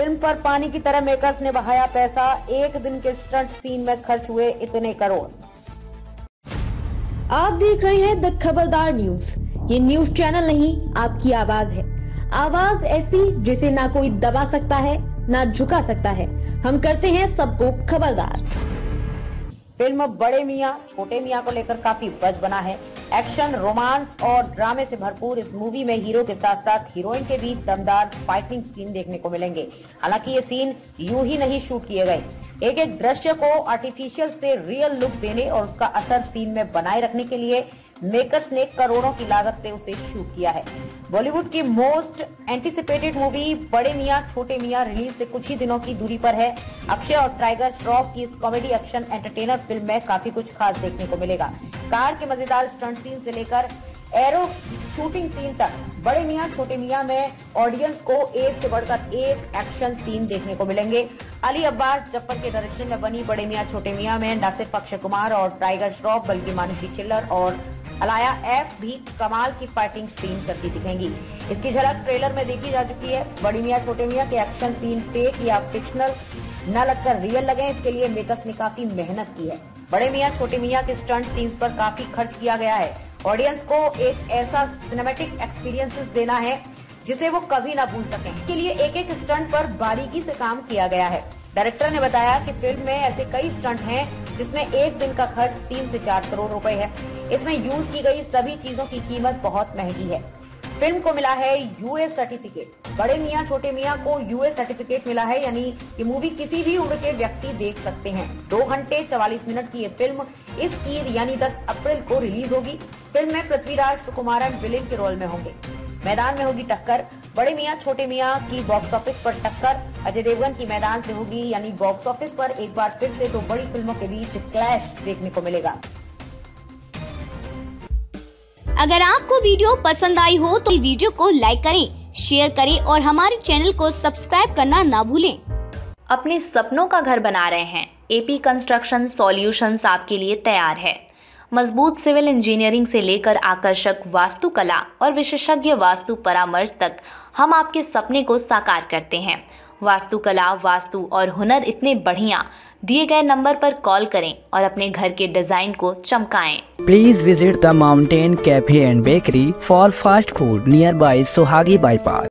Film पर पानी की तरह मेकर्स ने बहाया पैसा। एक दिन के स्टंट सीन में खर्च हुए इतने करोड़। आप देख रहे हैं द खबरदार न्यूज। ये न्यूज चैनल नहीं, आपकी आवाज है। आवाज ऐसी जिसे ना कोई दबा सकता है ना झुका सकता है। हम करते हैं सबको खबरदार। फिल्म बड़े मियां छोटे मियां को लेकर काफी बज़ बना है। एक्शन, रोमांस और ड्रामे से भरपूर इस मूवी में हीरो के साथ साथ हीरोइन के भी दमदार फाइटिंग सीन देखने को मिलेंगे। हालांकि ये सीन यूं ही नहीं शूट किए गए। एक एक दृश्य को आर्टिफिशियल से रियल लुक देने और उसका असर सीन में बनाए रखने के लिए मेकर्स ने करोड़ों की लागत से उसे शूट किया है। बॉलीवुड की मोस्ट एंटिसिपेटेड मूवी बड़े मियां छोटे मियां रिलीज से कुछ ही दिनों की दूरी पर है। अक्षय और टाइगर श्रॉफ की इस कॉमेडी एक्शन एंटरटेनर फिल्म में काफी कुछ खास देखने को मिलेगा। कार के मजेदार स्टंट सीन से लेकर एरो शूटिंग सीन तक बड़े मियां छोटे मियां में ऑडियंस को एक से बढ़कर एक एक्शन सीन देखने को मिलेंगे। अली अब्बास जफर के डायरेक्शन में बनी बड़े मियां छोटे मियां में न सिर्फ अक्षय कुमार और टाइगर श्रॉफ बल्कि मानुषी चिल्लर और अलाया एफ भी कमाल की फाइटिंग सीन करती दिखेंगी। इसकी झलक ट्रेलर में देखी जा चुकी है। बड़ी मियां छोटे मियां के एक्शन सीन फेक या फिक्शनल न लगकर रियल लगे, इसके लिए मेकर्स ने काफी मेहनत की है। बड़े मियां छोटे मियां के स्टंट सीन्स पर काफी खर्च किया गया है। ऑडियंस को एक ऐसा सिनेमैटिक एक्सपीरियंसेस देना है जिसे वो कभी ना भूल सकें। इसके लिए एक एक स्टंट पर बारीकी से काम किया गया है। डायरेक्टर ने बताया कि फिल्म में ऐसे कई स्टंट हैं जिसमें एक दिन का खर्च 3 से 4 करोड़ रुपए है। इसमें यूज की गई सभी चीजों की कीमत बहुत महंगी है। फिल्म को मिला है यूएस सर्टिफिकेट। बड़े मियां छोटे मियां को यूएस सर्टिफिकेट मिला है, यानी ये मूवी किसी भी उम्र के व्यक्ति देख सकते हैं। 2 घंटे 44 मिनट की ये फिल्म इस ईद यानी 10 अप्रैल को रिलीज होगी। फिल्म में पृथ्वीराज सुकुमारन विलेन के रोल में होंगे। मैदान में होगी टक्कर। बड़े मियां छोटे मियां की बॉक्स ऑफिस पर टक्कर अजय देवगन की मैदान से होगी, यानी बॉक्स ऑफिस पर एक बार फिर से 2 बड़ी फिल्मों के बीच क्लैश देखने को मिलेगा। अगर आपको वीडियो पसंद आई हो तो वीडियो को लाइक करें, शेयर करें और हमारे चैनल को सब्सक्राइब करना ना भूलें। अपने सपनों का घर बना रहे हैं? एपी कंस्ट्रक्शन सॉल्यूशंस आपके लिए तैयार है। मजबूत सिविल इंजीनियरिंग से लेकर आकर्षक वास्तुकला और विशेषज्ञ वास्तु परामर्श तक हम आपके सपने को साकार करते हैं। वास्तुकला, वास्तु और हुनर इतने बढ़िया। दिए गए नंबर पर कॉल करें और अपने घर के डिजाइन को चमकाएं। Please visit the mountain cafe and bakery for fast food near by Sohagi bypass.